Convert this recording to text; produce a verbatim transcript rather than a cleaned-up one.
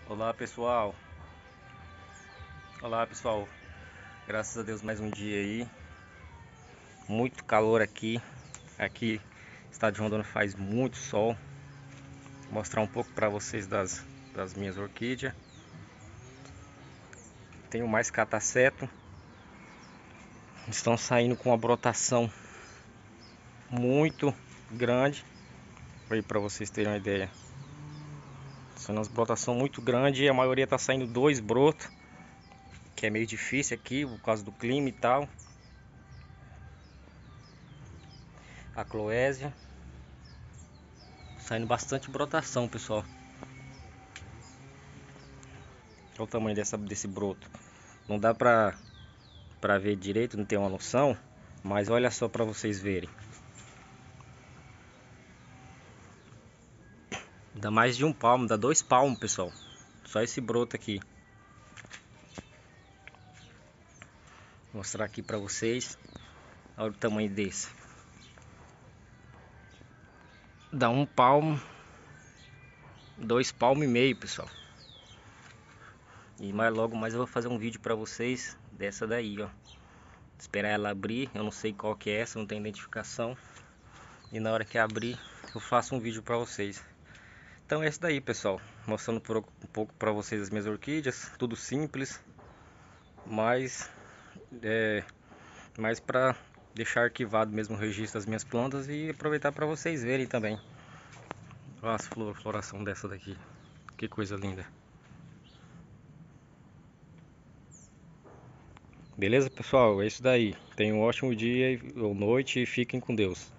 Olá pessoal, olá pessoal, graças a Deus mais um dia aí, muito calor aqui, aqui estado de Rondônia faz muito sol. Vou mostrar um pouco para vocês das, das minhas orquídeas. Tenho mais cataceto, estão saindo com uma brotação muito grande, aí para vocês terem uma ideia. São umas brotação muito grande e a maioria está saindo dois brotos, que é meio difícil aqui por causa do clima e tal. A cloésia saindo bastante brotação, pessoal. Olha o tamanho dessa, desse broto. Não dá pra, pra ver direito, não tem uma noção, mas olha só pra vocês verem. Dá mais de um palmo, dá dois palmos, pessoal. Só esse broto aqui. Vou mostrar aqui pra vocês. Olha o tamanho desse. Dá um palmo, dois palmos e meio, pessoal. E mais logo mais eu vou fazer um vídeo pra vocês dessa daí, ó. Esperar ela abrir, eu não sei qual que é essa, não tem identificação. E na hora que abrir, eu faço um vídeo pra vocês. Então é isso daí, pessoal, mostrando por um pouco para vocês as minhas orquídeas, tudo simples, mas é mais para deixar arquivado mesmo o registro das minhas plantas e aproveitar para vocês verem também. Olha a flor, floração dessa daqui, que coisa linda. Beleza, pessoal? É isso daí. Tenham um ótimo dia ou noite e fiquem com Deus.